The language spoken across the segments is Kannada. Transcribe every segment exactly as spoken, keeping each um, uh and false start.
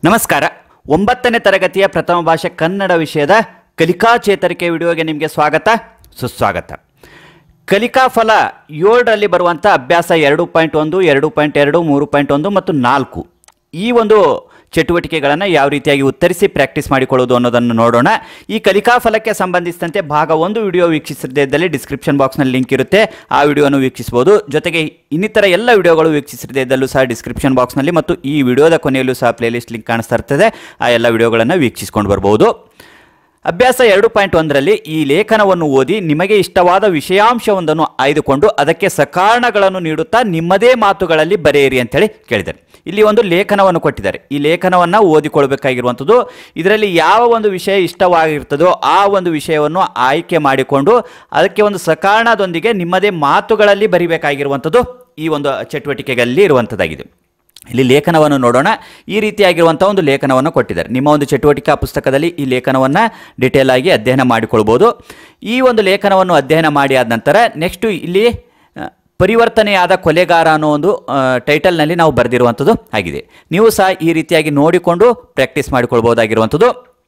ನಮಸ್ಕಾರ. ಒಂಬತ್ತನೇ ತರಗತಿಯ ಪ್ರಥಮ ಭಾಷೆ ಕನ್ನಡ ವಿಷಯದ ಕಲಿಕಾ ಚೇತರಿಕೆ ವಿಡಿಯೋಗೆ ನಿಮಗೆ ಸ್ವಾಗತ ಸುಸ್ವಾಗತ. ಕಲಿಕಾ ಫಲ ಏಳರಲ್ಲಿ ಬರುವಂಥ ಅಭ್ಯಾಸ ಎರಡು ಪಾಯಿಂಟ್ ಒಂದು ಎರಡು ಪಾಯಿಂಟ್ ಎರಡು ಮೂರು ಪಾಯಿಂಟ್ ಒಂದು ಮತ್ತು ನಾಲ್ಕು ಈ ಒಂದು ಚಟುವಟಿಕೆಗಳನ್ನು ಯಾವ ರೀತಿಯಾಗಿ ಉತ್ತರಿಸಿ ಪ್ರಾಕ್ಟೀಸ್ ಮಾಡಿಕೊಳ್ಳೋದು ಅನ್ನೋದನ್ನು ನೋಡೋಣ. ಈ ಕಲಿಕಾ ಫಲಕ್ಕೆ ಸಂಬಂಧಿಸಿದಂತೆ ಭಾಗ ಒಂದು ವಿಡಿಯೋ ವೀಕ್ಷಿಸದೇ ಇದ್ದಲ್ಲಿ ಡಿಸ್ಕ್ರಿಪ್ಷನ್ ಬಾಕ್ಸ್ನಲ್ಲಿ ಲಿಂಕ್ ಇರುತ್ತೆ, ಆ ವಿಡಿಯೋನು ವೀಕ್ಷಿಸಬಹುದು. ಜೊತೆಗೆ ಇನ್ನಿತರ ಎಲ್ಲ ವಿಡಿಯೋಗಳು ವೀಕ್ಷಿಸದೇ ಇದ್ದಲ್ಲೂ ಸಹ ಡಿಸ್ಕ್ರಿಪ್ಷನ್ ಬಾಕ್ಸ್ನಲ್ಲಿ ಮತ್ತು ಈ ವಿಡಿಯೋದ ಕೊನೆಯಲ್ಲೂ ಸಹ ಪ್ಲೇಲಿಸ್ಟ್ ಲಿಂಕ್ ಕಾಣಿಸ್ತಾ ಇರ್ತದೆ, ಆ ಎಲ್ಲ ವಿಡಿಯೋಗಳನ್ನು ವೀಕ್ಷಿಸ್ಕೊಂಡು ಬರ್ಬೋದು. ಅಭ್ಯಾಸ ಎರಡು ಪಾಯಿಂಟ್ ಒಂದರಲ್ಲಿ ಈ ಲೇಖನವನ್ನು ಓದಿ ನಿಮಗೆ ಇಷ್ಟವಾದ ವಿಷಯಾಂಶವೊಂದನ್ನು ಆಯ್ದುಕೊಂಡು ಅದಕ್ಕೆ ಸಕಾರಣಗಳನ್ನು ನೀಡುತ್ತಾ ನಿಮ್ಮದೇ ಮಾತುಗಳಲ್ಲಿ ಬರೆಯಿರಿ ಅಂತೇಳಿ ಕೇಳಿದ್ದಾರೆ. ಇಲ್ಲಿ ಒಂದು ಲೇಖನವನ್ನು ಕೊಟ್ಟಿದ್ದಾರೆ. ಈ ಲೇಖನವನ್ನು ಓದಿಕೊಳ್ಬೇಕಾಗಿರುವಂಥದ್ದು. ಇದರಲ್ಲಿ ಯಾವ ಒಂದು ವಿಷಯ ಇಷ್ಟವಾಗಿರ್ತದೋ ಆ ಒಂದು ವಿಷಯವನ್ನು ಆಯ್ಕೆ ಮಾಡಿಕೊಂಡು ಅದಕ್ಕೆ ಒಂದು ಸಕಾರಣದೊಂದಿಗೆ ನಿಮ್ಮದೇ ಮಾತುಗಳಲ್ಲಿ ಬರಿಬೇಕಾಗಿರುವಂಥದ್ದು ಈ ಒಂದು ಚಟುವಟಿಕೆಗಳಲ್ಲಿ ಇರುವಂಥದ್ದಾಗಿದೆ. ಇಲ್ಲಿ ಲೇಖನವನ್ನು ನೋಡೋಣ. ಈ ರೀತಿಯಾಗಿರುವಂಥ ಒಂದು ಲೇಖನವನ್ನು ಕೊಟ್ಟಿದ್ದಾರೆ. ನಿಮ್ಮ ಒಂದು ಚಟುವಟಿಕಾ ಪುಸ್ತಕದಲ್ಲಿ ಈ ಲೇಖನವನ್ನು ಡಿಟೇಲ್ ಆಗಿ ಅಧ್ಯಯನ ಮಾಡಿಕೊಳ್ಬೋದು. ಈ ಒಂದು ಲೇಖನವನ್ನು ಅಧ್ಯಯನ ಮಾಡಿ ಆದ ನಂತರ ನೆಕ್ಸ್ಟು ಇಲ್ಲಿ ಪರಿವರ್ತನೆಯಾದ ಕೊಲೆಗಾರ ಅನ್ನೋ ಒಂದು ಟೈಟಲ್ನಲ್ಲಿ ನಾವು ಬರೆದಿರುವಂಥದ್ದು ಆಗಿದೆ. ನೀವು ಸಹ ಈ ರೀತಿಯಾಗಿ ನೋಡಿಕೊಂಡು ಪ್ರಾಕ್ಟೀಸ್ ಮಾಡಿಕೊಳ್ಬೋದಾಗಿರುವಂಥದ್ದು.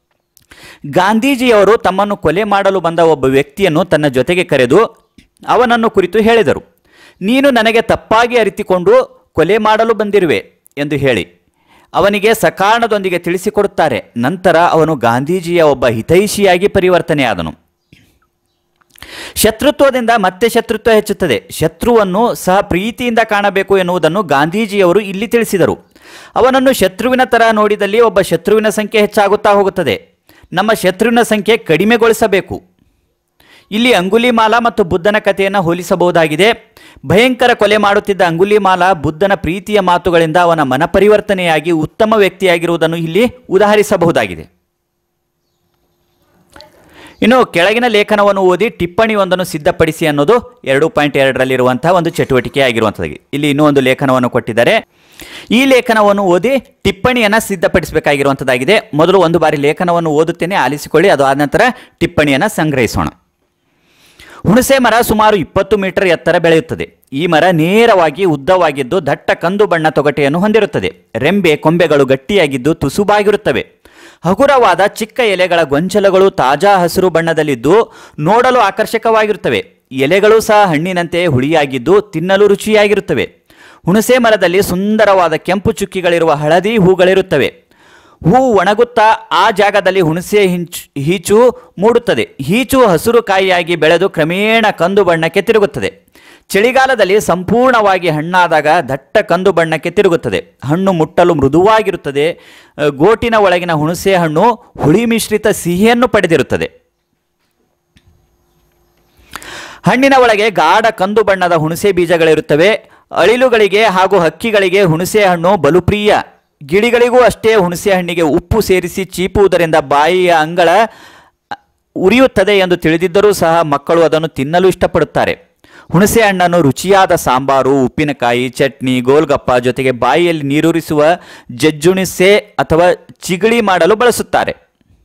ಗಾಂಧೀಜಿಯವರು ತಮ್ಮನ್ನು ಕೊಲೆ ಮಾಡಲು ಬಂದ ಒಬ್ಬ ವ್ಯಕ್ತಿಯನ್ನು ತನ್ನ ಜೊತೆಗೆ ಕರೆದು ಅವನನ್ನು ಕುರಿತು ಹೇಳಿದರು. ನೀನು ನನಗೆ ತಪ್ಪಾಗಿ ಅರಿತುಕೊಂಡು ಕೊಲೆ ಮಾಡಲು ಬಂದಿರುವೆ ಎಂದು ಹೇಳಿ ಅವನಿಗೆ ಸಕಾರಣದೊಂದಿಗೆ ತಿಳಿಸಿಕೊಡುತ್ತಾರೆ. ನಂತರ ಅವನು ಗಾಂಧೀಜಿಯ ಒಬ್ಬ ಹಿತೈಷಿಯಾಗಿ ಪರಿವರ್ತನೆಯಾದನು. ಶತ್ರುತ್ವದಿಂದ ಮತ್ತೆ ಶತ್ರುತ್ವ ಹೆಚ್ಚುತ್ತದೆ. ಶತ್ರುವನ್ನು ಸಹ ಪ್ರೀತಿಯಿಂದ ಕಾಣಬೇಕು ಎನ್ನುವುದನ್ನು ಗಾಂಧೀಜಿಯವರು ಇಲ್ಲಿ ತಿಳಿಸಿದರು. ಅವನನ್ನು ಶತ್ರುವಿನ ಥರ ನೋಡಿದಲ್ಲಿ ಒಬ್ಬ ಶತ್ರುವಿನ ಸಂಖ್ಯೆ ಹೆಚ್ಚಾಗುತ್ತಾ ಹೋಗುತ್ತದೆ. ನಮ್ಮ ಶತ್ರುವಿನ ಸಂಖ್ಯೆ ಕಡಿಮೆಗೊಳಿಸಬೇಕು. ಇಲ್ಲಿ ಅಂಗುಲಿಮಾಲ ಮತ್ತು ಬುದ್ಧನ ಕಥೆಯನ್ನು ಹೋಲಿಸಬಹುದಾಗಿದೆ. ಭಯಂಕರ ಕೊಲೆ ಮಾಡುತ್ತಿದ್ದ ಅಂಗುಲಿಮಾಲ ಬುದ್ಧನ ಪ್ರೀತಿಯ ಮಾತುಗಳಿಂದ ಅವನ ಮನಪರಿವರ್ತನೆಯಾಗಿ ಉತ್ತಮ ವ್ಯಕ್ತಿಯಾಗಿರುವುದನ್ನು ಇಲ್ಲಿ ಉದಾಹರಿಸಬಹುದಾಗಿದೆ. ಇನ್ನು ಕೆಳಗಿನ ಲೇಖನವನ್ನು ಓದಿ ಟಿಪ್ಪಣಿ ಒಂದನ್ನು ಸಿದ್ಧಪಡಿಸಿ ಅನ್ನೋದು ಎರಡು ಪಾಯಿಂಟ್ ಎರಡರಲ್ಲಿರುವಂತಹ ಒಂದು ಚಟುವಟಿಕೆ ಆಗಿರುವಂಥದ್ದು. ಇಲ್ಲಿ ಇನ್ನೂ ಒಂದು ಲೇಖನವನ್ನು ಕೊಟ್ಟಿದ್ದಾರೆ. ಈ ಲೇಖನವನ್ನು ಓದಿ ಟಿಪ್ಪಣಿಯನ್ನು ಸಿದ್ಧಪಡಿಸಬೇಕಾಗಿರುವಂಥದ್ದಾಗಿದೆ. ಮೊದಲು ಒಂದು ಬಾರಿ ಲೇಖನವನ್ನು ಓದುತ್ತೇನೆ, ಆಲಿಸಿಕೊಳ್ಳಿ. ಅದು ಆದ ನಂತರ ಟಿಪ್ಪಣಿಯನ್ನು ಸಂಗ್ರಹಿಸೋಣ. ಹುಣಸೆ ಮರ ಸುಮಾರು ಇಪ್ಪತ್ತು ಮೀಟರ್ ಎತ್ತರ ಬೆಳೆಯುತ್ತದೆ. ಈ ಮರ ನೇರವಾಗಿ ಉದ್ದವಾಗಿದ್ದು ದಟ್ಟ ಕಂದು ಬಣ್ಣ ತೊಗಟೆಯನ್ನು ಹೊಂದಿರುತ್ತದೆ. ರೆಂಬೆ ಕೊಂಬೆಗಳು ಗಟ್ಟಿಯಾಗಿದ್ದು ತುಸುಬಾಗಿರುತ್ತವೆ. ಹಗುರವಾದ ಚಿಕ್ಕ ಎಲೆಗಳ ಗೊಂಚಲುಗಳು ತಾಜಾ ಹಸಿರು ಬಣ್ಣದಲ್ಲಿದ್ದು ನೋಡಲು ಆಕರ್ಷಕವಾಗಿರುತ್ತವೆ. ಎಲೆಗಳು ಸಹ ಹಣ್ಣಿನಂತೆ ಹುಳಿಯಾಗಿದ್ದು ತಿನ್ನಲು ರುಚಿಯಾಗಿರುತ್ತವೆ. ಹುಣಸೆ ಮರದಲ್ಲಿ ಸುಂದರವಾದ ಕೆಂಪು ಚುಕ್ಕಿಗಳಿರುವ ಹಳದಿ ಹೂಗಳಿರುತ್ತವೆ. ಹೂ ಒಣಗುತ್ತಾ ಆ ಜಾಗದಲ್ಲಿ ಹುಣಸೆ ಹಿಂಚು ಹೀಚು ಮೂಡುತ್ತದೆ. ಹೀಚು ಹಸಿರು ಕಾಯಿಯಾಗಿ ಬೆಳೆದು ಕ್ರಮೇಣ ಕಂದು ಬಣ್ಣಕ್ಕೆ ತಿರುಗುತ್ತದೆ. ಚಳಿಗಾಲದಲ್ಲಿ ಸಂಪೂರ್ಣವಾಗಿ ಹಣ್ಣಾದಾಗ ದಟ್ಟ ಕಂದು ಬಣ್ಣಕ್ಕೆ ತಿರುಗುತ್ತದೆ. ಹಣ್ಣು ಮುಟ್ಟಲು ಮೃದುವಾಗಿರುತ್ತದೆ. ಗೋಟಿನ ಒಳಗಿನ ಹುಣಸೆ ಹಣ್ಣು ಹುಳಿ ಮಿಶ್ರಿತ ಸಿಹಿಯನ್ನು ಪಡೆದಿರುತ್ತದೆ. ಹಣ್ಣಿನ ಒಳಗೆ ಗಾಢ ಕಂದು ಬಣ್ಣದ ಹುಣಸೆ ಬೀಜಗಳಿರುತ್ತವೆ. ಅಳಿಲುಗಳಿಗೆ ಹಾಗೂ ಹಕ್ಕಿಗಳಿಗೆ ಹುಣಸೆ ಹಣ್ಣು ಬಲುಪ್ರಿಯ. ಗಿಳಿಗಳಿಗೂ ಅಷ್ಟೇ. ಹುಣಸೆ ಹಣ್ಣಿಗೆ ಉಪ್ಪು ಸೇರಿಸಿ ಚೀಪುವುದರಿಂದ ಬಾಯಿಯ ಅಂಗಳ ಉರಿಯುತ್ತದೆ ಎಂದು ತಿಳಿದಿದ್ದರೂ ಸಹ ಮಕ್ಕಳು ಅದನ್ನು ತಿನ್ನಲು ಇಷ್ಟಪಡುತ್ತಾರೆ. ಹುಣಸೆ ಹಣ್ಣನ್ನು ರುಚಿಯಾದ ಸಾಂಬಾರು, ಉಪ್ಪಿನಕಾಯಿ, ಚಟ್ನಿ, ಗೋಲ್ಗಪ್ಪ ಜೊತೆಗೆ ಬಾಯಿಯಲ್ಲಿ ನೀರೂರಿಸುವ ಜಜ್ಜುಣಿಸೆ ಅಥವಾ ಚಿಗಳಿ ಮಾಡಲು ಬಳಸುತ್ತಾರೆ.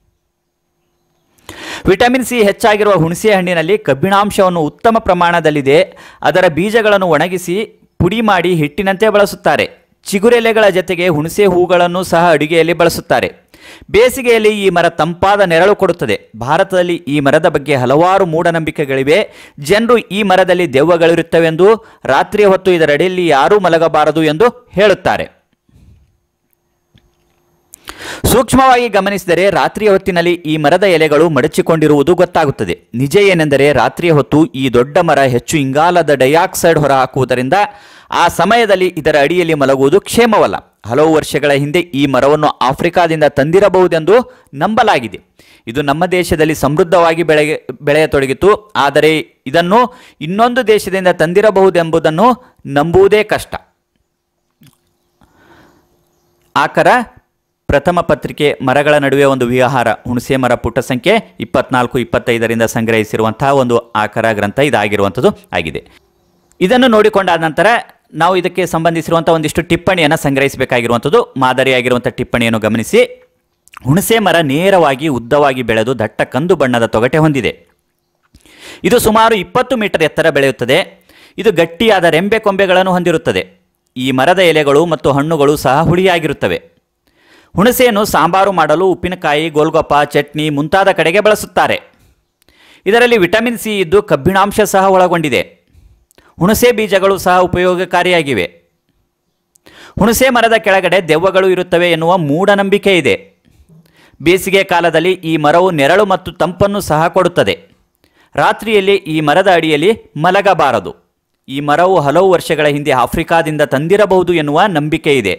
ವಿಟಮಿನ್ ಸಿ ಹೆಚ್ಚಾಗಿರುವ ಹುಣಸೆ ಹಣ್ಣಿನಲ್ಲಿ ಕಬ್ಬಿಣಾಂಶವನ್ನು ಉತ್ತಮ ಪ್ರಮಾಣದಲ್ಲಿದೆ. ಅದರ ಬೀಜಗಳನ್ನು ಒಣಗಿಸಿ ಪುಡಿ ಮಾಡಿ ಹಿಟ್ಟಿನಂತೆ ಬಳಸುತ್ತಾರೆ. ಚಿಗುರೆಲೆಗಳ ಜೊತೆಗೆ ಹುಣಸೆ ಹೂಗಳನ್ನು ಸಹ ಅಡುಗೆಯಲ್ಲಿ ಬಳಸುತ್ತಾರೆ. ಬೇಸಿಗೆಯಲ್ಲಿ ಈ ಮರ ತಂಪಾದ ನೆರಳು ಕೊಡುತ್ತದೆ. ಭಾರತದಲ್ಲಿ ಈ ಮರದ ಬಗ್ಗೆ ಹಲವಾರು ಮೂಢನಂಬಿಕೆಗಳಿವೆ. ಜನರು ಈ ಮರದಲ್ಲಿ ದೆವ್ವಗಳಿರುತ್ತವೆಂದು, ರಾತ್ರಿಯ ಹೊತ್ತು ಇದರಡಿಯಲ್ಲಿ ಯಾರೂ ಮಲಗಬಾರದು ಎಂದು ಹೇಳುತ್ತಾರೆ. ಸೂಕ್ಷ್ಮವಾಗಿ ಗಮನಿಸಿದರೆ ರಾತ್ರಿಯ ಹೊತ್ತಿನಲ್ಲಿ ಈ ಮರದ ಎಲೆಗಳು ಮಡಚಿಕೊಂಡಿರುವುದು ಗೊತ್ತಾಗುತ್ತದೆ. ನಿಜ ಏನೆಂದರೆ ರಾತ್ರಿಯ ಹೊತ್ತು ಈ ದೊಡ್ಡ ಮರ ಹೆಚ್ಚು ಇಂಗಾಲದ ಡೈಆಕ್ಸೈಡ್ ಹೊರಹಾಕುವುದರಿಂದ ಆ ಸಮಯದಲ್ಲಿ ಇದರ ಅಡಿಯಲ್ಲಿ ಮಲಗುವುದು ಕ್ಷೇಮವಲ್ಲ. ಹಲವು ವರ್ಷಗಳ ಹಿಂದೆ ಈ ಮರವನ್ನು ಆಫ್ರಿಕಾದಿಂದ ತಂದಿರಬಹುದೆಂದು ನಂಬಲಾಗಿದೆ. ಇದು ನಮ್ಮ ದೇಶದಲ್ಲಿ ಸಮೃದ್ಧವಾಗಿ ಬೆಳೆ ಬೆಳೆಯತೊಡಗಿತು. ಆದರೆ ಇದನ್ನು ಇನ್ನೊಂದು ದೇಶದಿಂದ ತಂದಿರಬಹುದೆಂಬುದನ್ನು ನಂಬುವುದೇ ಕಷ್ಟ. ಆಕರ ಪ್ರಥಮ ಪತ್ರಿಕೆ ಮರಗಳ ನಡುವೆ ಒಂದು ವಿಹಾರ. ಹುಣಸೆ ಮರ ಪುಟ ಸಂಖ್ಯೆ ಇಪ್ಪತ್ನಾಲ್ಕು ಇಪ್ಪತ್ತೈದರಿಂದ ಸಂಗ್ರಹಿಸಿರುವಂತಹ ಒಂದು ಆಕರ ಗ್ರಂಥ ಇದಾಗಿರುವಂಥದ್ದು ಆಗಿದೆ. ಇದನ್ನು ನೋಡಿಕೊಂಡಾದ ನಂತರ ನಾವು ಇದಕ್ಕೆ ಸಂಬಂಧಿಸಿರುವಂಥ ಒಂದಿಷ್ಟು ಟಿಪ್ಪಣಿಯನ್ನು ಸಂಗ್ರಹಿಸಬೇಕಾಗಿರುವಂಥದ್ದು. ಮಾದರಿಯಾಗಿರುವಂಥ ಟಿಪ್ಪಣಿಯನ್ನು ಗಮನಿಸಿ. ಹುಣಸೆ ಮರ ನೇರವಾಗಿ ಉದ್ದವಾಗಿ ಬೆಳೆದು ದಟ್ಟ ಕಂದು ಬಣ್ಣದ ತೊಗಟೆ ಹೊಂದಿದೆ. ಇದು ಸುಮಾರು ಇಪ್ಪತ್ತು ಮೀಟರ್ ಎತ್ತರ ಬೆಳೆಯುತ್ತದೆ. ಇದು ಗಟ್ಟಿಯಾದ ರೆಂಬೆ ಕೊಂಬೆಗಳನ್ನು ಹೊಂದಿರುತ್ತದೆ. ಈ ಮರದ ಎಲೆಗಳು ಮತ್ತು ಹಣ್ಣುಗಳು ಸಹ ಹುಳಿಯಾಗಿರುತ್ತವೆ. ಹುಣಸೆಯನ್ನು ಸಾಂಬಾರು ಮಾಡಲು ಉಪ್ಪಿನಕಾಯಿ, ಗೋಲ್ಗಪ್ಪ, ಚಟ್ನಿ ಮುಂತಾದ ಕಡೆಗೆ ಬಳಸುತ್ತಾರೆ. ಇದರಲ್ಲಿ ವಿಟಮಿನ್ ಸಿ ಇದ್ದು ಕಬ್ಬಿಣಾಂಶ ಸಹ ಒಳಗೊಂಡಿದೆ. ಹುಣಸೆ ಬೀಜಗಳು ಸಹ ಉಪಯೋಗಕಾರಿಯಾಗಿವೆ. ಹುಣಸೆ ಮರದ ಕೆಳಗಡೆ ದೆವ್ವಗಳು ಇರುತ್ತವೆ ಎನ್ನುವ ಮೂಢನಂಬಿಕೆ ಇದೆ. ಬೇಸಿಗೆ ಕಾಲದಲ್ಲಿ ಈ ಮರವು ನೆರಳು ಮತ್ತು ತಂಪನ್ನು ಸಹ ಕೊಡುತ್ತದೆ. ರಾತ್ರಿಯಲ್ಲಿ ಈ ಮರದ ಅಡಿಯಲ್ಲಿ ಮಲಗಬಾರದು. ಈ ಮರವು ಹಲವು ವರ್ಷಗಳ ಹಿಂದೆ ಆಫ್ರಿಕಾದಿಂದ ತಂದಿರಬಹುದು ಎನ್ನುವ ನಂಬಿಕೆ ಇದೆ.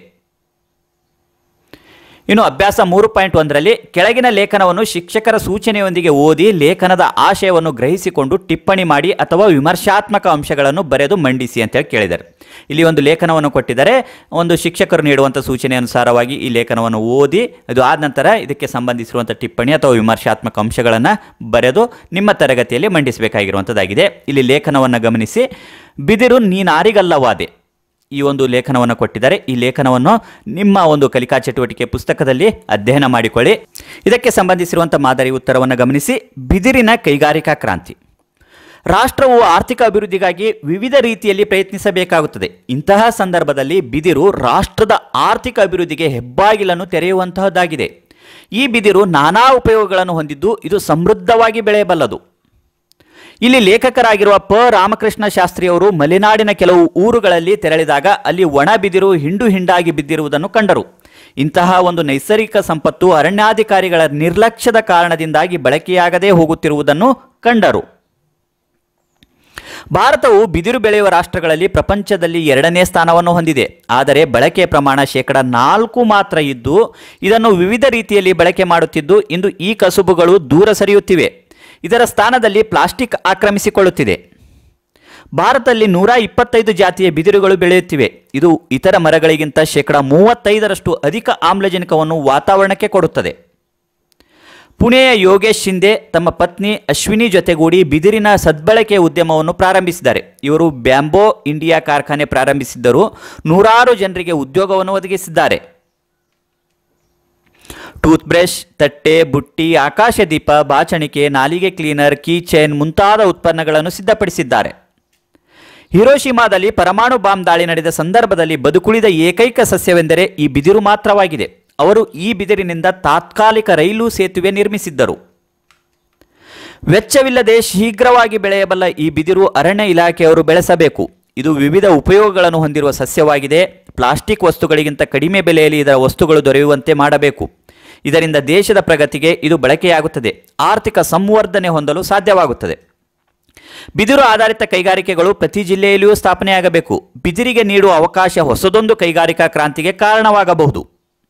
ಇನ್ನು ಅಭ್ಯಾಸ ಮೂರು ಪಾಯಿಂಟ್ ಒಂದರಲ್ಲಿ ಕೆಳಗಿನ ಲೇಖನವನ್ನು ಶಿಕ್ಷಕರ ಸೂಚನೆಯೊಂದಿಗೆ ಓದಿ ಲೇಖನದ ಆಶಯವನ್ನು ಗ್ರಹಿಸಿಕೊಂಡು ಟಿಪ್ಪಣಿ ಮಾಡಿ ಅಥವಾ ವಿಮರ್ಶಾತ್ಮಕ ಅಂಶಗಳನ್ನು ಬರೆದು ಮಂಡಿಸಿ ಅಂತೇಳಿ ಕೇಳಿದ್ದಾರೆ. ಇಲ್ಲಿ ಒಂದು ಲೇಖನವನ್ನು ಕೊಟ್ಟಿದ್ದಾರೆ. ಒಂದು ಶಿಕ್ಷಕರು ನೀಡುವಂಥ ಸೂಚನೆ ಅನುಸಾರವಾಗಿ ಈ ಲೇಖನವನ್ನು ಓದಿ ಅದು ಆದ ನಂತರ ಇದಕ್ಕೆ ಸಂಬಂಧಿಸಿರುವಂಥ ಟಿಪ್ಪಣಿ ಅಥವಾ ವಿಮರ್ಶಾತ್ಮಕ ಅಂಶಗಳನ್ನು ಬರೆದು ನಿಮ್ಮ ತರಗತಿಯಲ್ಲಿ ಮಂಡಿಸಬೇಕಾಗಿರುವಂಥದ್ದಾಗಿದೆ. ಇಲ್ಲಿ ಲೇಖನವನ್ನು ಗಮನಿಸಿ. ಬಿದಿರು ನೀನಾರಿಗಲ್ಲವಾದೆ, ಈ ಒಂದು ಲೇಖನವನ್ನು ಕೊಟ್ಟಿದ್ದಾರೆ. ಈ ಲೇಖನವನ್ನು ನಿಮ್ಮ ಒಂದು ಕಲಿಕಾ ಚಟುವಟಿಕೆ ಪುಸ್ತಕದಲ್ಲಿ ಅಧ್ಯಯನ ಮಾಡಿಕೊಳ್ಳಿ. ಇದಕ್ಕೆ ಸಂಬಂಧಿಸಿರುವಂಥ ಮಾದರಿ ಉತ್ತರವನ್ನು ಗಮನಿಸಿ. ಬಿದಿರಿನ ಕೈಗಾರಿಕಾ ಕ್ರಾಂತಿ. ರಾಷ್ಟ್ರವು ಆರ್ಥಿಕ ಅಭಿವೃದ್ಧಿಗಾಗಿ ವಿವಿಧ ರೀತಿಯಲ್ಲಿ ಪ್ರಯತ್ನಿಸಬೇಕಾಗುತ್ತದೆ. ಇಂತಹ ಸಂದರ್ಭದಲ್ಲಿ ಬಿದಿರು ರಾಷ್ಟ್ರದ ಆರ್ಥಿಕ ಅಭಿವೃದ್ಧಿಗೆ ಹೆಬ್ಬಾಗಿಲನ್ನು ತೆರೆಯುವಂತಹದ್ದಾಗಿದೆ. ಈ ಬಿದಿರು ನಾನಾ ಉಪಯೋಗಗಳನ್ನು ಹೊಂದಿದ್ದು ಇದು ಸಮೃದ್ಧವಾಗಿ ಬೆಳೆಯಬಲ್ಲದು. ಇಲ್ಲಿ ಲೇಖಕರಾಗಿರುವ ಪ ರಾಮಕೃಷ್ಣ ಶಾಸ್ತ್ರಿಯವರು ಮಲೆನಾಡಿನ ಕೆಲವು ಊರುಗಳಲ್ಲಿ ತೆರಳಿದಾಗ ಅಲ್ಲಿ ಒಣ ಬಿದಿರು ಹಿಂಡು ಹಿಂಡಾಗಿ ಬಿದ್ದಿರುವುದನ್ನು ಕಂಡರು. ಇಂತಹ ಒಂದು ನೈಸರ್ಗಿಕ ಸಂಪತ್ತು ಅರಣ್ಯಾಧಿಕಾರಿಗಳ ನಿರ್ಲಕ್ಷ್ಯದ ಕಾರಣದಿಂದಾಗಿ ಬಳಕೆಯಾಗದೇ ಹೋಗುತ್ತಿರುವುದನ್ನು ಕಂಡರು. ಭಾರತವು ಬಿದಿರು ಬೆಳೆಯುವ ರಾಷ್ಟ್ರಗಳಲ್ಲಿ ಪ್ರಪಂಚದಲ್ಲಿ ಎರಡನೇ ಸ್ಥಾನವನ್ನು ಹೊಂದಿದೆ. ಆದರೆ ಬಳಕೆಯ ಪ್ರಮಾಣ ಶೇಕಡ ನಾಲ್ಕು ಮಾತ್ರ ಇದ್ದು ಇದನ್ನು ವಿವಿಧ ರೀತಿಯಲ್ಲಿ ಬಳಕೆ ಮಾಡುತ್ತಿದ್ದು ಇಂದು ಈ ಕಸುಬುಗಳು ದೂರ ಸರಿಯುತ್ತಿವೆ. ಇದರ ಸ್ಥಾನದಲ್ಲಿ ಪ್ಲಾಸ್ಟಿಕ್ ಆಕ್ರಮಿಸಿಕೊಳ್ಳುತ್ತಿದೆ. ಭಾರತದಲ್ಲಿ ನೂರ ಇಪ್ಪತ್ತೈದು ಜಾತಿಯ ಬಿದಿರುಗಳು ಬೆಳೆಯುತ್ತಿವೆ. ಇದು ಇತರ ಮರಗಳಿಗಿಂತ ಶೇಕಡ ಮೂವತ್ತೈದರಷ್ಟು ಅಧಿಕ ಆಮ್ಲಜನಕವನ್ನು ವಾತಾವರಣಕ್ಕೆ ಕೊಡುತ್ತದೆ. ಪುಣೆಯ ಯೋಗೇಶ್ ಶಿಂದೆ ತಮ್ಮ ಪತ್ನಿ ಅಶ್ವಿನಿ ಜೊತೆಗೂಡಿ ಬಿದಿರಿನ ಸದ್ಬಳಕೆಯ ಉದ್ಯಮವನ್ನು ಪ್ರಾರಂಭಿಸಿದ್ದಾರೆ. ಇವರು ಬ್ಯಾಂಬೋ ಇಂಡಿಯಾ ಕಾರ್ಖಾನೆ ಪ್ರಾರಂಭಿಸಿದ್ದರು ನೂರಾರು ಜನರಿಗೆ ಉದ್ಯೋಗವನ್ನು ಒದಗಿಸಿದ್ದಾರೆ. ಟೂತ್ ಬ್ರಷ್, ತಟ್ಟೆ, ಬುಟ್ಟಿ, ಆಕಾಶದೀಪ, ಬಾಚಣಿಕೆ, ನಾಲಿಗೆ ಕ್ಲೀನರ್, ಕೀ ಚೈನ್ ಮುಂತಾದ ಉತ್ಪನ್ನಗಳನ್ನು ಸಿದ್ಧಪಡಿಸಿದ್ದಾರೆ. ಹಿರೋಶಿಮಾದಲ್ಲಿ ಪರಮಾಣು ಬಾಂಬ್ ದಾಳಿ ನಡೆದ ಸಂದರ್ಭದಲ್ಲಿ ಬದುಕುಳಿದ ಏಕೈಕ ಸಸ್ಯವೆಂದರೆ ಈ ಬಿದಿರು ಮಾತ್ರವಾಗಿದೆ. ಅವರು ಈ ಬಿದಿರಿನಿಂದ ತಾತ್ಕಾಲಿಕ ರೈಲು ಸೇತುವೆ ನಿರ್ಮಿಸಿದ್ದರು. ವೆಚ್ಚವಿಲ್ಲದೆ ಶೀಘ್ರವಾಗಿ ಬೆಳೆಯಬಲ್ಲ ಈ ಬಿದಿರು ಅರಣ್ಯ ಇಲಾಖೆಯವರು ಬೆಳೆಸಬೇಕು. ಇದು ವಿವಿಧ ಉಪಯೋಗಗಳನ್ನು ಹೊಂದಿರುವ ಸಸ್ಯವಾಗಿದೆ. ಪ್ಲಾಸ್ಟಿಕ್ ವಸ್ತುಗಳಿಗಿಂತ ಕಡಿಮೆ ಬೆಲೆಯಲ್ಲಿ ಇದರ ವಸ್ತುಗಳು ದೊರೆಯುವಂತೆ ಮಾಡಬೇಕು. ಇದರಿಂದ ದೇಶದ ಪ್ರಗತಿಗೆ ಇದು ಬಳಕೆಯಾಗುತ್ತದೆ. ಆರ್ಥಿಕ ಸಂವರ್ಧನೆ ಹೊಂದಲು ಸಾಧ್ಯವಾಗುತ್ತದೆ. ಬಿದಿರು ಆಧಾರಿತ ಕೈಗಾರಿಕೆಗಳು ಪ್ರತಿ ಜಿಲ್ಲೆಯಲ್ಲಿಯೂ ಸ್ಥಾಪನೆಯಾಗಬೇಕು. ಬಿದಿರಿಗೆ ನೀಡುವ ಅವಕಾಶ ಹೊಸದೊಂದು ಕೈಗಾರಿಕಾ ಕ್ರಾಂತಿಗೆ ಕಾರಣವಾಗಬಹುದು.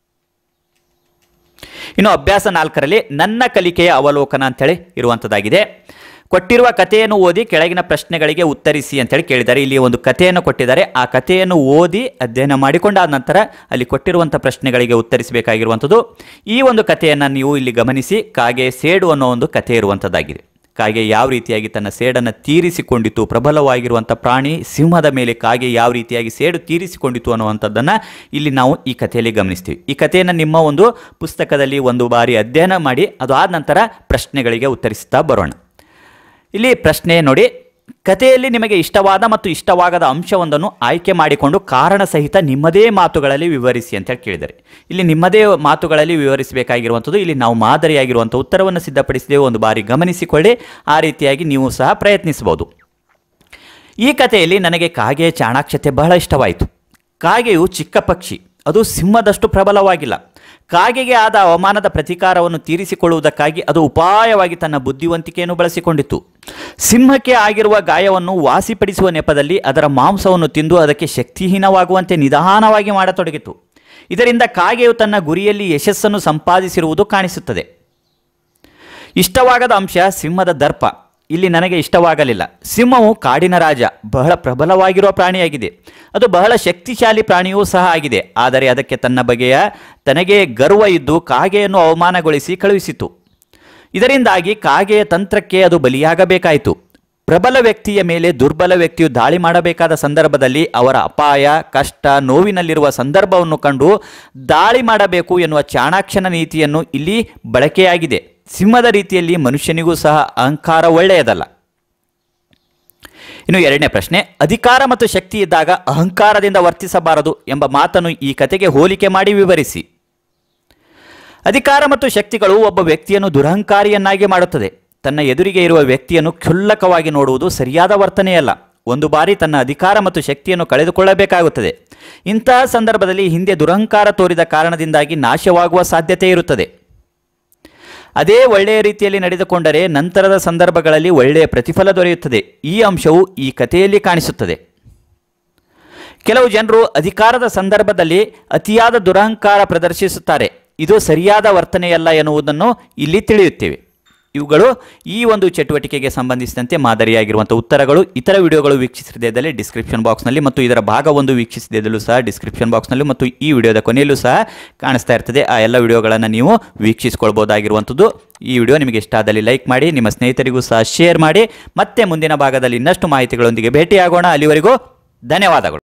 ಇನ್ನು ಅಭ್ಯಾಸ ನಾಲ್ಕರಲ್ಲಿ ನನ್ನ ಕಲಿಕೆಯ ಅವಲೋಕನ ಅಂತೇಳಿ ಇರುವಂಥದ್ದಾಗಿದೆ. ಕೊಟ್ಟಿರುವ ಕಥೆಯನ್ನು ಓದಿ ಕೆಳಗಿನ ಪ್ರಶ್ನೆಗಳಿಗೆ ಉತ್ತರಿಸಿ ಅಂತೇಳಿ ಕೇಳಿದ್ದಾರೆ. ಇಲ್ಲಿ ಒಂದು ಕಥೆಯನ್ನು ಕೊಟ್ಟಿದ್ದಾರೆ. ಆ ಕಥೆಯನ್ನು ಓದಿ ಅಧ್ಯಯನ ಮಾಡಿಕೊಂಡಾದ ನಂತರ ಅಲ್ಲಿ ಕೊಟ್ಟಿರುವಂಥ ಪ್ರಶ್ನೆಗಳಿಗೆ ಉತ್ತರಿಸಬೇಕಾಗಿರುವಂಥದ್ದು. ಈ ಒಂದು ಕಥೆಯನ್ನು ನೀವು ಇಲ್ಲಿ ಗಮನಿಸಿ. ಕಾಗೆ ಸೇಡು ಅನ್ನೋ ಒಂದು ಕಥೆ ಇರುವಂಥದ್ದಾಗಿದೆ. ಕಾಗೆ ಯಾವ ರೀತಿಯಾಗಿ ತನ್ನ ಸೇಡನ್ನು ತೀರಿಸಿಕೊಂಡಿತು, ಪ್ರಬಲವಾಗಿರುವಂಥ ಪ್ರಾಣಿ ಸಿಂಹದ ಮೇಲೆ ಕಾಗೆ ಯಾವ ರೀತಿಯಾಗಿ ಸೇಡು ತೀರಿಸಿಕೊಂಡಿತು ಅನ್ನುವಂಥದ್ದನ್ನು ಇಲ್ಲಿ ನಾವು ಈ ಕಥೆಯಲ್ಲಿ ಗಮನಿಸ್ತೀವಿ. ಈ ಕಥೆಯನ್ನು ನಿಮ್ಮ ಒಂದು ಪುಸ್ತಕದಲ್ಲಿ ಒಂದು ಬಾರಿ ಅಧ್ಯಯನ ಮಾಡಿ ಅದು ಆದ ನಂತರ ಪ್ರಶ್ನೆಗಳಿಗೆ ಉತ್ತರಿಸ್ತಾ ಬರೋಣ. ಇಲ್ಲಿ ಪ್ರಶ್ನೆ ನೋಡಿ. ಕಥೆಯಲ್ಲಿ ನಿಮಗೆ ಇಷ್ಟವಾದ ಮತ್ತು ಇಷ್ಟವಾಗದ ಅಂಶವೊಂದನ್ನು ಆಯ್ಕೆ ಮಾಡಿಕೊಂಡು ಕಾರಣ ಸಹಿತ ನಿಮ್ಮದೇ ಮಾತುಗಳಲ್ಲಿ ವಿವರಿಸಿ ಅಂತ ಹೇಳಿ ಕೇಳಿದ್ದಾರೆ. ಇಲ್ಲಿ ನಿಮ್ಮದೇ ಮಾತುಗಳಲ್ಲಿ ವಿವರಿಸಬೇಕಾಗಿರುವಂಥದ್ದು. ಇಲ್ಲಿ ನಾವು ಮಾದರಿಯಾಗಿರುವಂಥ ಉತ್ತರವನ್ನು ಸಿದ್ಧಪಡಿಸಿದ್ದೇವೆ. ಒಂದು ಬಾರಿ ಗಮನಿಸಿಕೊಳ್ಳಿ. ಆ ರೀತಿಯಾಗಿ ನೀವು ಸಹ ಪ್ರಯತ್ನಿಸಬಹುದು. ಈ ಕಥೆಯಲ್ಲಿ ನನಗೆ ಕಾಗೆಯ ಚಾಣಾಕ್ಷತೆ ಬಹಳ ಇಷ್ಟವಾಯಿತು. ಕಾಗೆಯು ಚಿಕ್ಕ ಪಕ್ಷಿ, ಅದು ಸಿಂಹದಷ್ಟು ಪ್ರಬಲವಾಗಿಲ್ಲ. ಕಾಗೆಗೆ ಆದ ಅವಮಾನದ ಪ್ರತೀಕಾರವನ್ನು ತೀರಿಸಿಕೊಳ್ಳುವುದಕ್ಕಾಗಿ ಅದು ಉಪಾಯವಾಗಿ ತನ್ನ ಬುದ್ಧಿವಂತಿಕೆಯನ್ನು ಬಳಸಿಕೊಂಡಿತು. ಸಿಂಹಕ್ಕೆ ಆಗಿರುವ ಗಾಯವನ್ನು ವಾಸಿಪಡಿಸುವ ನೆಪದಲ್ಲಿ ಅದರ ಮಾಂಸವನ್ನು ತಿಂದು ಅದಕ್ಕೆ ಶಕ್ತಿಹೀನವಾಗುವಂತೆ ನಿಧಾನವಾಗಿ ಮಾಡತೊಡಗಿತು. ಇದರಿಂದ ಕಾಗೆಯು ತನ್ನ ಗುರಿಯಲ್ಲಿ ಯಶಸ್ಸನ್ನು ಸಂಪಾದಿಸಿರುವುದು ಕಾಣಿಸುತ್ತದೆ. ಇಷ್ಟವಾಗದ ಅಂಶ ಸಿಂಹದ ದರ್ಪ. ಇಲ್ಲಿ ನನಗೆ ಇಷ್ಟವಾಗಲಿಲ್ಲ. ಸಿಂಹವು ಕಾಡಿನ ರಾಜ, ಬಹಳ ಪ್ರಬಲವಾಗಿರುವ ಪ್ರಾಣಿಯಾಗಿದೆ. ಅದು ಬಹಳ ಶಕ್ತಿಶಾಲಿ ಪ್ರಾಣಿಯೂ ಸಹ ಆಗಿದೆ. ಆದರೆ ಅದಕ್ಕೆ ತನ್ನ ಬಗೆಯ ತನಗೆ ಗರ್ವ ಇದ್ದು ಕಾಗೆಯನ್ನು ಅವಮಾನಗೊಳಿಸಿ ಕಳುಹಿಸಿತು. ಇದರಿಂದಾಗಿ ಕಾಗೆಯ ತಂತ್ರಕ್ಕೆ ಅದು ಬಲಿಯಾಗಬೇಕಾಯಿತು. ಪ್ರಬಲ ವ್ಯಕ್ತಿಯ ಮೇಲೆ ದುರ್ಬಲ ವ್ಯಕ್ತಿಯು ದಾಳಿ ಮಾಡಬೇಕಾದ ಸಂದರ್ಭದಲ್ಲಿ ಅವರ ಅಪಾಯ, ಕಷ್ಟ, ನೋವಿನಲ್ಲಿರುವ ಸಂದರ್ಭವನ್ನು ಕಂಡು ದಾಳಿ ಮಾಡಬೇಕು ಎನ್ನುವ ಚಾಣಾಕ್ಷನ ನೀತಿಯನ್ನು ಇಲ್ಲಿ ಬಳಕೆಯಾಗಿದೆ. ಸಿಂಹದ ರೀತಿಯಲ್ಲಿ ಮನುಷ್ಯನಿಗೂ ಸಹ ಅಹಂಕಾರ ಒಳ್ಳೆಯದಲ್ಲ. ಇನ್ನು ಎರಡನೇ ಪ್ರಶ್ನೆ, ಅಧಿಕಾರ ಮತ್ತು ಶಕ್ತಿ ಇದ್ದಾಗ ಅಹಂಕಾರದಿಂದ ವರ್ತಿಸಬಾರದು ಎಂಬ ಮಾತನ್ನು ಈ ಕಥೆಗೆ ಹೋಲಿಕೆ ಮಾಡಿ ವಿವರಿಸಿ. ಅಧಿಕಾರ ಮತ್ತು ಶಕ್ತಿಗಳು ಒಬ್ಬ ವ್ಯಕ್ತಿಯನ್ನು ದುರಹಂಕಾರಿಯನ್ನಾಗಿ ಮಾಡುತ್ತದೆ. ತನ್ನ ಎದುರಿಗೆ ಇರುವ ವ್ಯಕ್ತಿಯನ್ನು ಕ್ಷುಲ್ಲಕವಾಗಿ ನೋಡುವುದು ಸರಿಯಾದ ವರ್ತನೆಯಲ್ಲ. ಒಂದು ಬಾರಿ ತನ್ನ ಅಧಿಕಾರ ಮತ್ತು ಶಕ್ತಿಯನ್ನು ಕಳೆದುಕೊಳ್ಳಬೇಕಾಗುತ್ತದೆ. ಇಂತಹ ಸಂದರ್ಭದಲ್ಲಿ ಹಿಂದೆ ದುರಹಂಕಾರ ತೋರಿದ ಕಾರಣದಿಂದಾಗಿ ನಾಶವಾಗುವ ಸಾಧ್ಯತೆ ಇರುತ್ತದೆ. ಅದೇ ಒಳ್ಳೆಯ ರೀತಿಯಲ್ಲಿ ನಡೆದುಕೊಂಡರೆ ನಂತರದ ಸಂದರ್ಭಗಳಲ್ಲಿ ಒಳ್ಳೆಯ ಪ್ರತಿಫಲ ದೊರೆಯುತ್ತದೆ. ಈ ಅಂಶವು ಈ ಕಥೆಯಲ್ಲಿ ಕಾಣಿಸುತ್ತದೆ. ಕೆಲವು ಜನರು ಅಧಿಕಾರದ ಸಂದರ್ಭದಲ್ಲಿ ಅತಿಯಾದ ದುರಹಂಕಾರ ಪ್ರದರ್ಶಿಸುತ್ತಾರೆ. ಇದು ಸರಿಯಾದ ವರ್ತನೆಯಲ್ಲ ಎನ್ನುವುದನ್ನು ಇಲ್ಲಿ ತಿಳಿಯುತ್ತೇವೆ. ಇವುಗಳು ಈ ಒಂದು ಚಟುವಟಿಕೆಗೆ ಸಂಬಂಧಿಸಿದಂತೆ ಮಾದರಿಯಾಗಿರುವಂಥ ಉತ್ತರಗಳು. ಇತರ ವಿಡಿಯೋಗಳು ವೀಕ್ಷಿಸಿದಲ್ಲಿ ಡಿಸ್ಕ್ರಿಪ್ಷನ್ ಬಾಕ್ಸ್ನಲ್ಲಿ ಮತ್ತು ಇದರ ಭಾಗ ಒಂದು ವೀಕ್ಷಿಸಿದಲ್ಲೂ ಸಹ ಡಿಸ್ಕ್ರಿಪ್ಷನ್ ಬಾಕ್ಸ್ನಲ್ಲಿ ಮತ್ತು ಈ ವಿಡಿಯೋದ ಕೊನೆಯಲ್ಲೂ ಸಹ ಕಾಣಿಸ್ತಾ ಇರ್ತದೆ. ಆ ಎಲ್ಲ ವಿಡಿಯೋಗಳನ್ನು ನೀವು ವೀಕ್ಷಿಸಿಕೊಳ್ಬೋದಾಗಿರುವಂಥದ್ದು. ಈ ವಿಡಿಯೋ ನಿಮಗೆ ಇಷ್ಟ ಆದಲ್ಲಿ ಲೈಕ್ ಮಾಡಿ, ನಿಮ್ಮ ಸ್ನೇಹಿತರಿಗೂ ಸಹ ಶೇರ್ ಮಾಡಿ. ಮತ್ತೆ ಮುಂದಿನ ಭಾಗದಲ್ಲಿ ಇನ್ನಷ್ಟು ಮಾಹಿತಿಗಳೊಂದಿಗೆ ಭೇಟಿಯಾಗೋಣ. ಅಲ್ಲಿವರೆಗೂ ಧನ್ಯವಾದಗಳು.